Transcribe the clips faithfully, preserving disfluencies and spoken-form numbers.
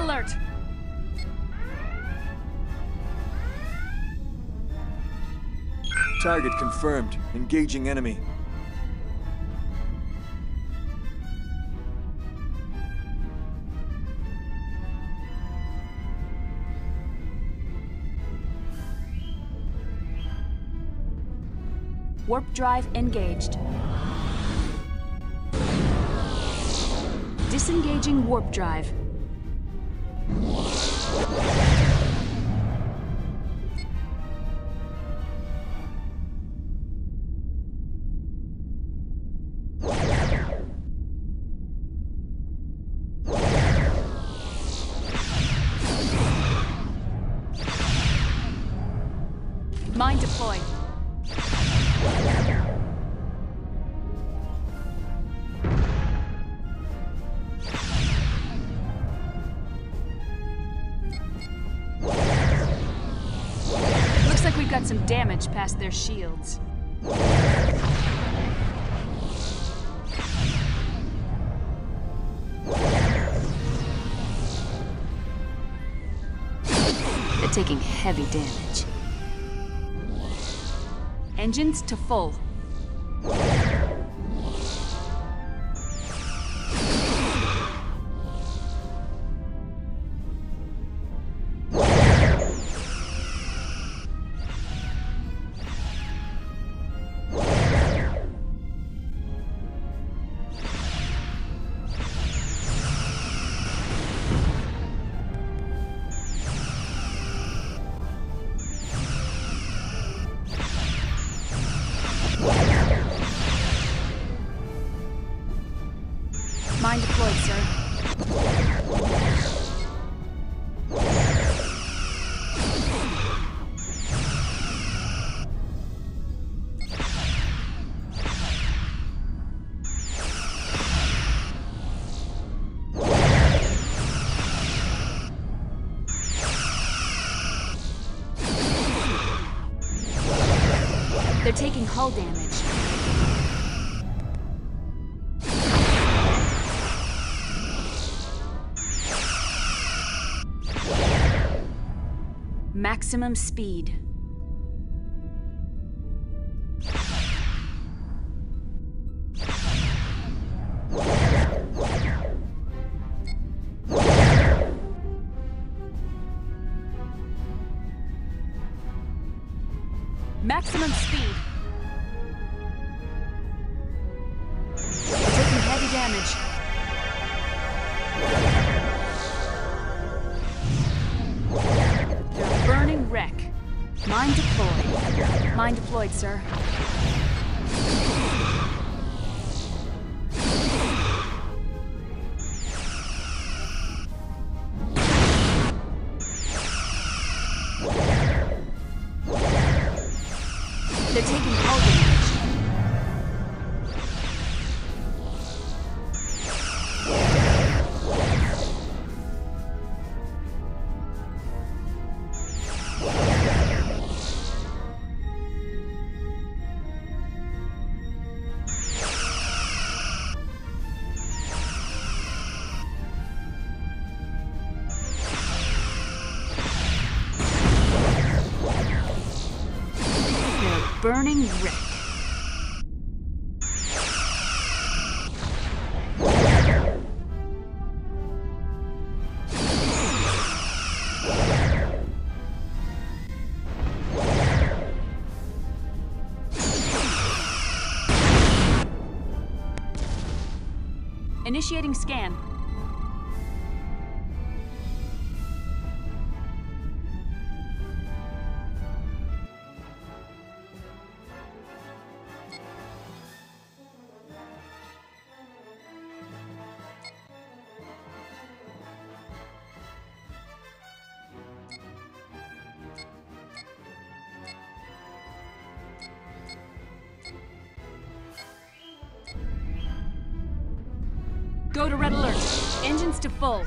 alert! Target confirmed. Engaging enemy. Warp drive engaged. Disengaging warp drive. Mine deployed. Looks like we've got some damage past their shields. They're taking heavy damage. Engines to full. Mine deployed, sir. They're taking hull damage. Maximum speed. Maximum speed. We're taking heavy damage. Burning wreck. Mine deployed. Mine deployed, sir. They're taking hull damage. Burning wreck. Initiating scan. Go to red alert. Engines to full.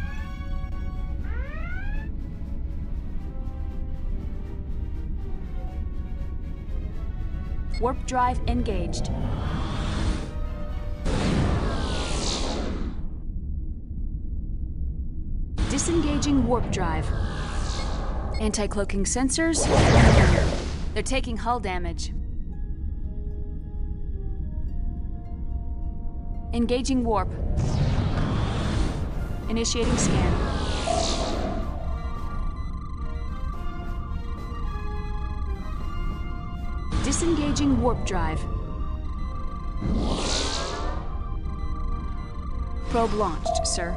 Warp drive engaged. Disengage. Disengaging warp drive. Anti-cloaking sensors. They're taking hull damage. Engaging warp. Initiating scan. Disengaging warp drive. Probe launched, sir.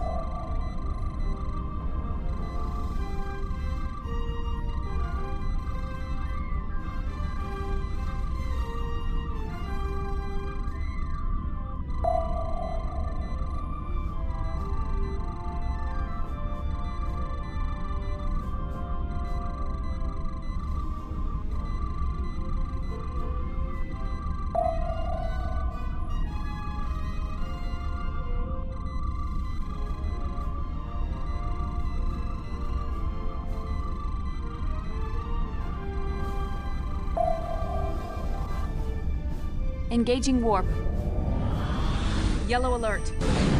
Engaging warp. Yellow alert.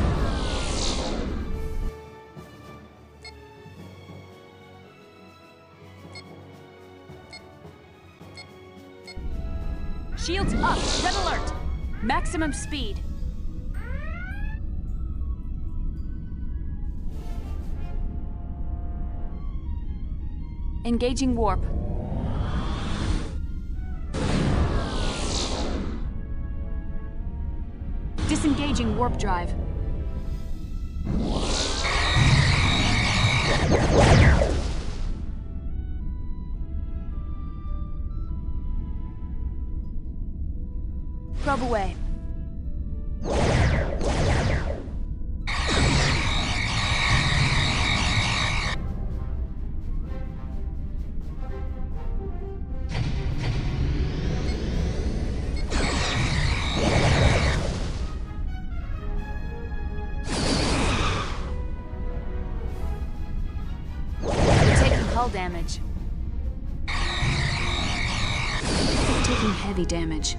Shields up. Red alert. Maximum speed. Engaging warp. Disengaging warp drive. Probe away. Damage. They're taking heavy damage.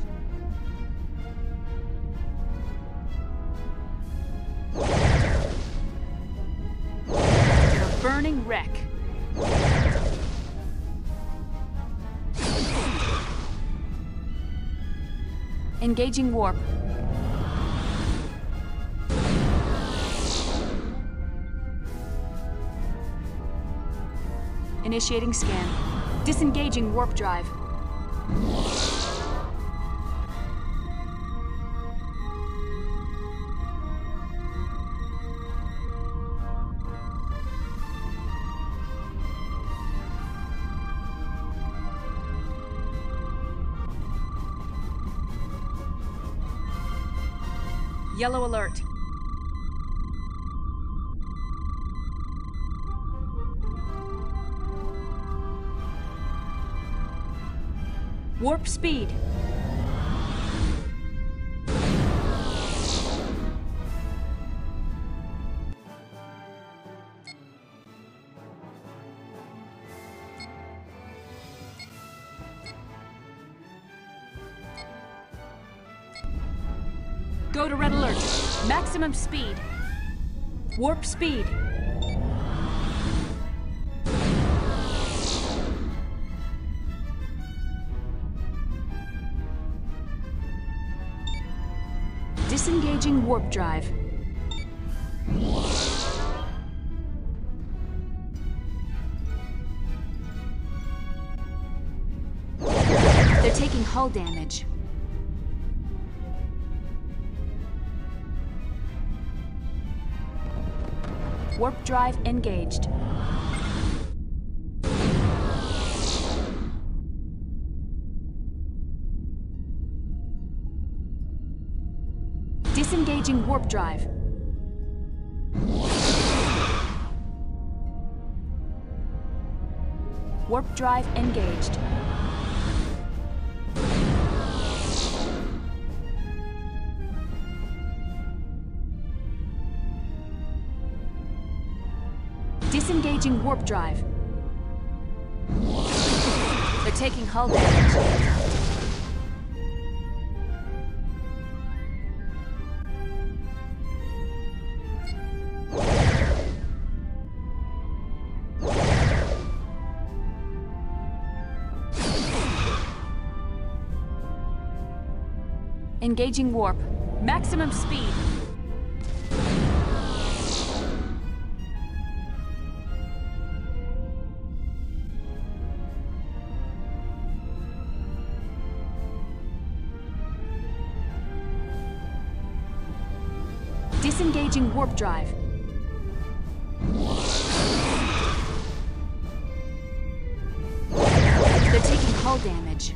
They're a burning wreck. Engaging warp. Initiating scan. Disengaging warp drive. Yellow alert. Warp speed. Go to red alert. Maximum speed. Warp speed. Disengaging warp drive. They're taking hull damage. Warp drive engaged. Disengaging warp drive. Warp drive engaged. Disengaging warp drive. They're taking hull damage. Engaging warp. Maximum speed. Disengaging warp drive. They're taking hull damage.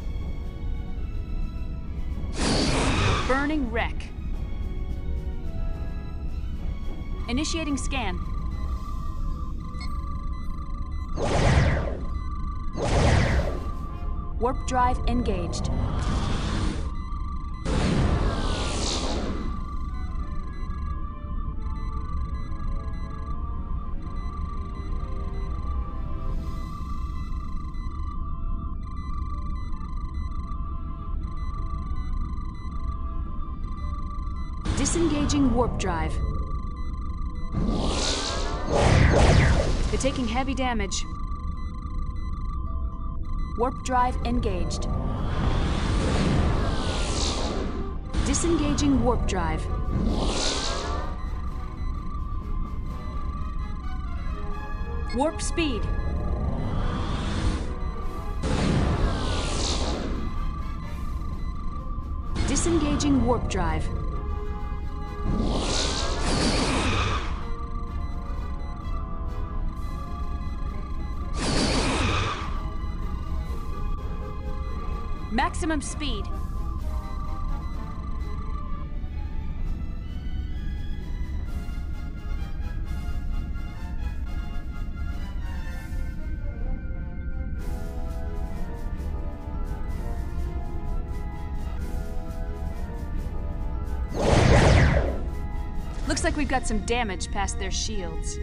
Burning wreck. Initiating scan. Warp drive engaged. Disengaging warp drive. They're taking heavy damage. Warp drive engaged. Disengaging warp drive. Warp speed. Disengaging warp drive. Maximum speed. Looks like we've got some damage past their shields.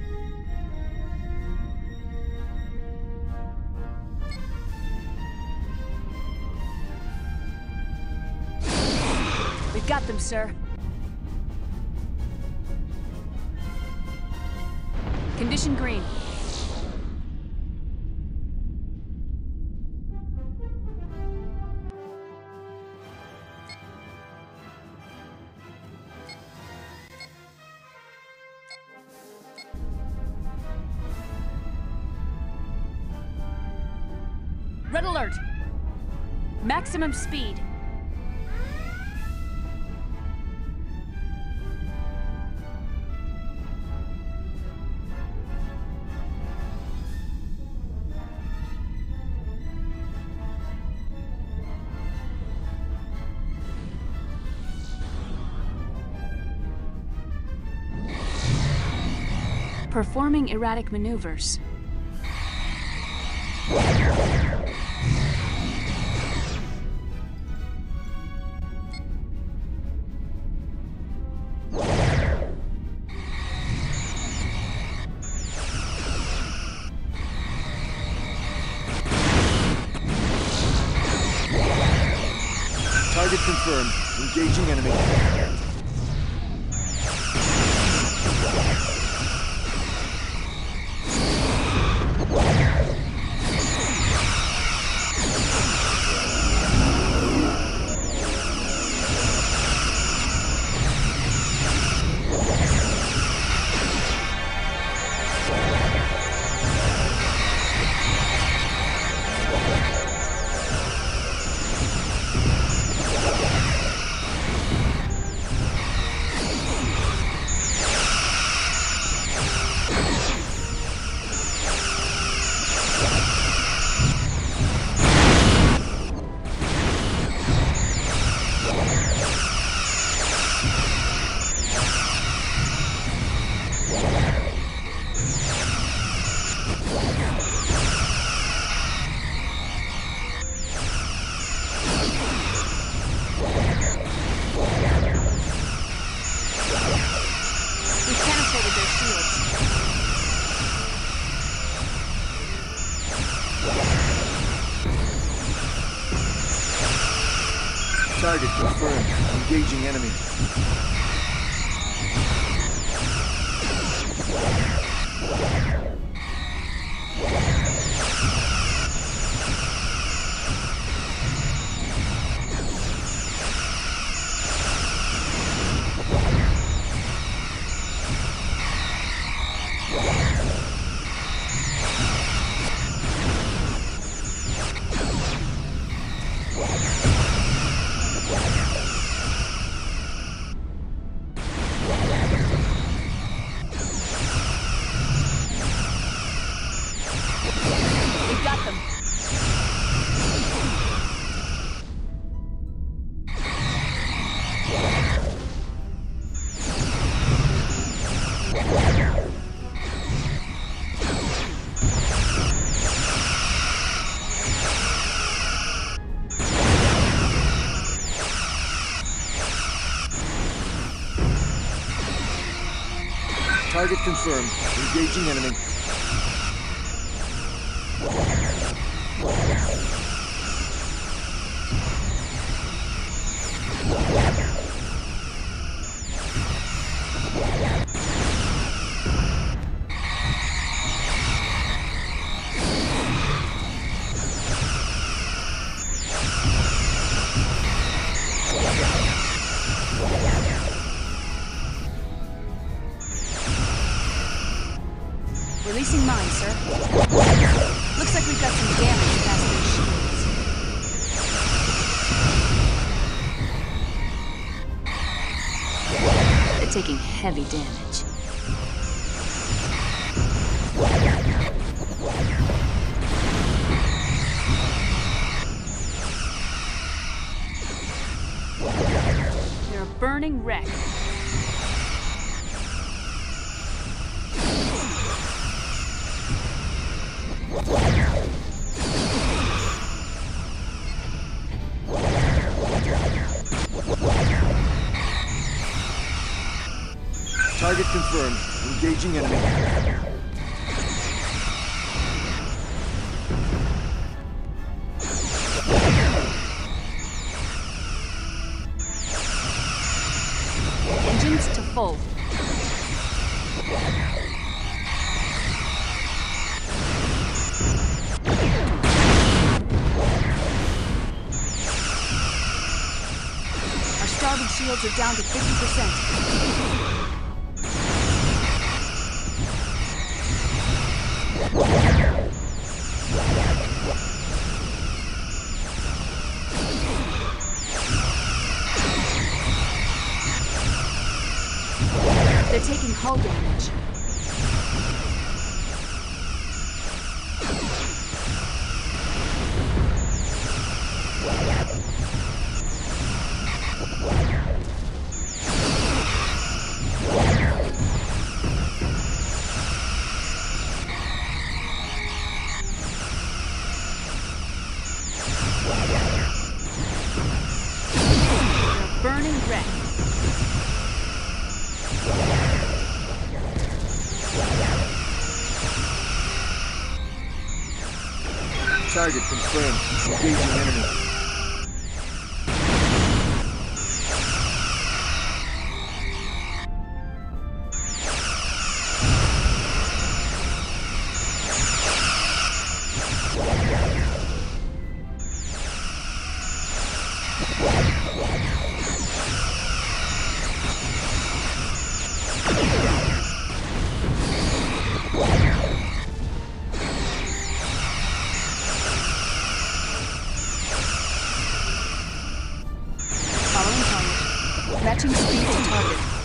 We've got them, sir. Condition green. Red alert! Maximum speed. Performing erratic maneuvers. Target confirmed. Engaging enemy. Target confirmed. Engaging enemy. Target confirmed. Engaging enemy. Releasing mine, sir. Looks like we've got some damage past those shields. They're taking heavy damage. They're a burning wreck. Target confirmed. Engaging enemy. Engines to full. Our starboard shields are down to fifty percent. They're taking hull damage. They're burning wreck. Target confirmed. Engaging enemy. Matching speed to target.